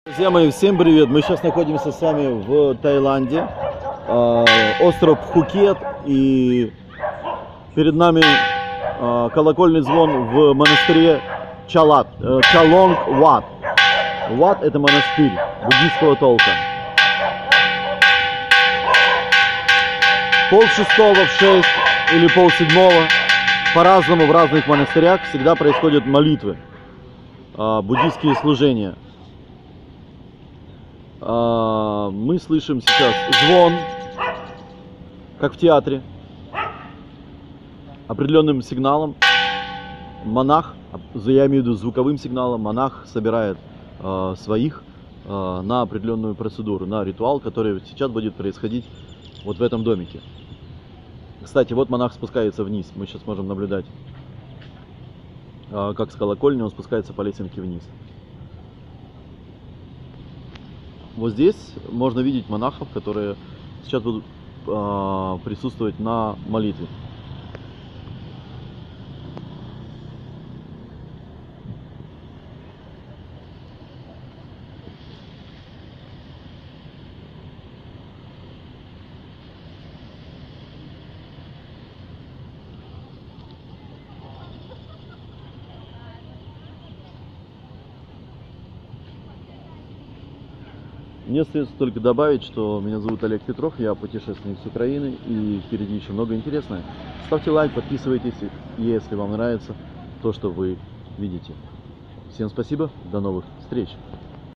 Друзья мои, всем привет! Мы сейчас находимся с вами в Таиланде, остров Пхукет, и перед нами колокольный звон в монастыре Чалонг Ват. Ват — это монастырь буддийского толка. 5:30, в 6 или 5:30, по-разному в разных монастырях всегда происходят молитвы, буддийские служения. Мы слышим сейчас звон, как в театре, определенным сигналом. Монах, я имею в виду звуковым сигналом, монах собирает своих на определенную процедуру, на ритуал, который сейчас будет происходить вот в этом домике. Кстати, вот монах спускается вниз, мы сейчас можем наблюдать, как с колокольни он спускается по лесенке вниз. Вот здесь можно видеть монахов, которые сейчас будут присутствовать на молитве. Мне остается только добавить, что меня зовут Олег Петров, я путешественник с Украины, и впереди еще много интересного. Ставьте лайк, подписывайтесь, если вам нравится то, что вы видите. Всем спасибо, до новых встреч!